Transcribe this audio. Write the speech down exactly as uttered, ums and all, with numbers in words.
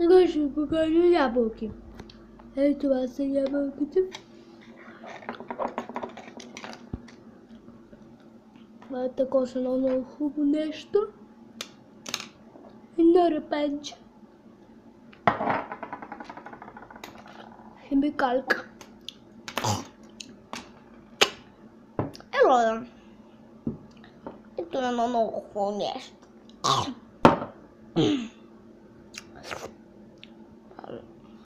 Сега ще ви покажа ябълки. Ей, това са ябълките. Това е такова с едно много хубаво нещо. Едно репенче. Химикалка. Ело да. Ето едно много хубаво нещо.